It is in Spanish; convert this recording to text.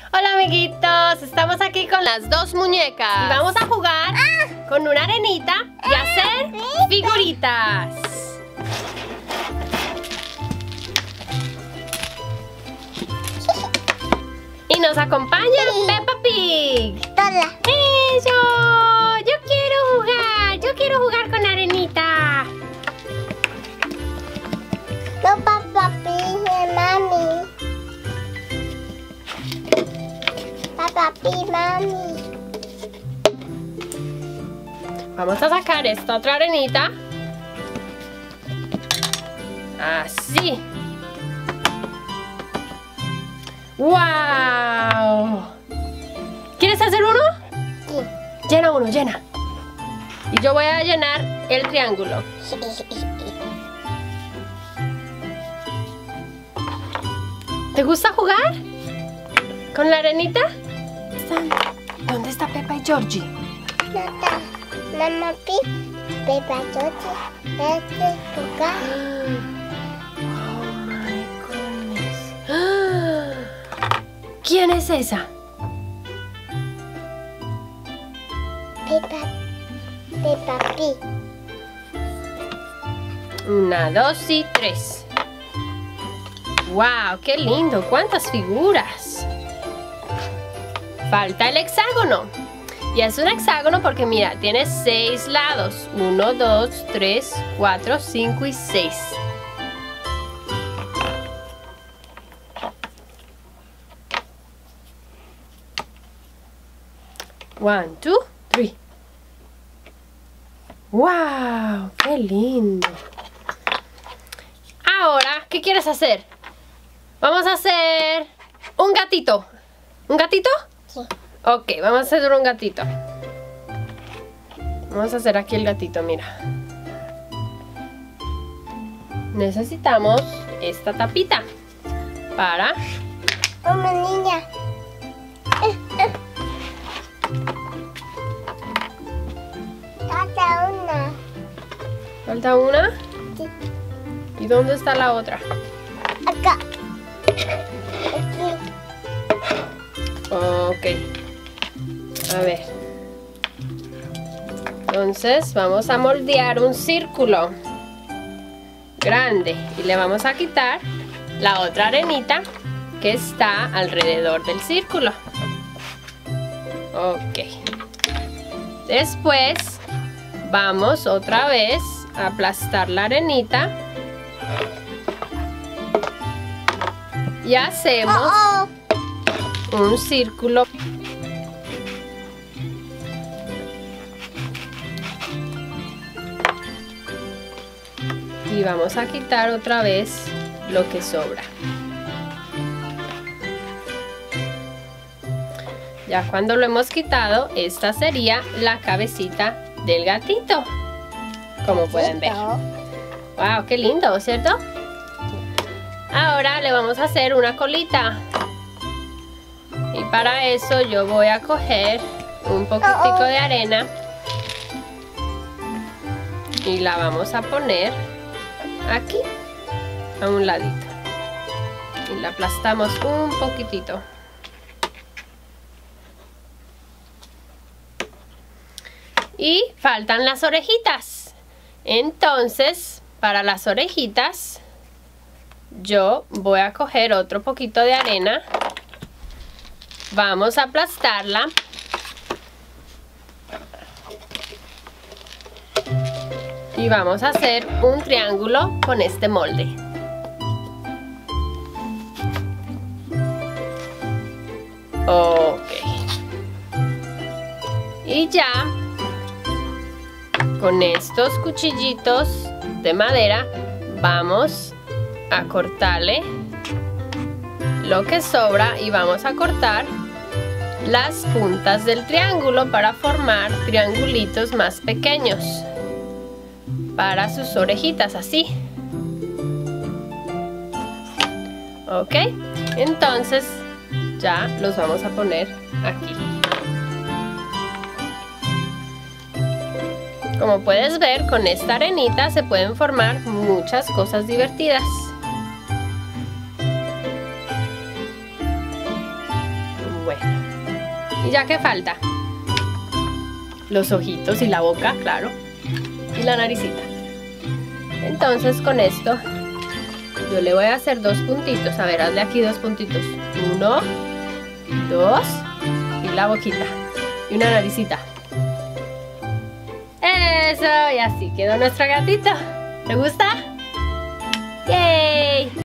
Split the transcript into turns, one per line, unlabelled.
Hola amiguitos, estamos aquí con las dos muñecas y vamos a jugar con una arenita y hacer figuritas. Y nos acompaña Peppa Pig.
Hola.
¡Eso! Yo quiero jugar con arenita.
No, Peppa Pig, mami. Peppa Pig, mami.
Vamos a sacar esta otra arenita. Así. ¡Wow! ¿Quieres hacer uno?
Sí.
Llena uno, llena. Y yo voy a llenar el triángulo. ¿Te gusta jugar con la arenita? ¿Dónde está Peppa y Georgie?
Mamá Pig, Peppa Georgie, vete jugar.
Oh my goodness. ¿Quién es esa?
Peppa Pig.
1, 2 y 3. ¡Wow! ¡Qué lindo! ¡Cuántas figuras! Falta el hexágono. Y es un hexágono porque mira, tiene 6 lados. 1, 2, 3, 4, 5 y 6. One, two, three. ¡Wow! ¡Qué lindo! Ahora, ¿qué quieres hacer? Vamos a hacer un gatito. ¿Un gatito?
Sí.
Ok, vamos a hacer un gatito. Vamos a hacer aquí el gatito, mira. Necesitamos esta tapita para...
Una niña. Falta una.
¿Falta una?
Sí.
¿Y dónde está la otra?
Acá. Aquí.
Ok. A ver. Entonces vamos a moldear un círculo grande y le vamos a quitar la otra arenita que está alrededor del círculo. Ok. Después vamos otra vez a aplastar la arenita y hacemos un círculo. Y vamos a quitar otra vez lo que sobra. Ya cuando lo hemos quitado, esta sería la cabecita del gatito. Como pueden ver. ¡Wow! ¡Qué lindo! ¿Cierto? Ahora le vamos a hacer una colita. Y para eso yo voy a coger un poquitico de arena. Y la vamos a poner aquí, a un ladito. Y la aplastamos un poquitito. Y faltan las orejitas. Entonces, para las orejitas, yo voy a coger otro poquito de arena. Vamos a aplastarla. Y vamos a hacer un triángulo con este molde. Ok. Y ya, con estos cuchillitos de madera, vamos a cortarle lo que sobra y vamos a cortar las puntas del triángulo para formar triangulitos más pequeños para sus orejitas, así. Ok, entonces ya los vamos a poner aquí. Como puedes ver, con esta arenita se pueden formar muchas cosas divertidas. Bueno. ¿Y ya qué falta? Los ojitos y la boca, claro. Y la naricita. Entonces con esto yo le voy a hacer 2 puntitos. A ver, hazle aquí 2 puntitos. 1, 2 y la boquita. Y una naricita. Eso, y así quedó nuestro gatito. ¿Te gusta? ¡Yay!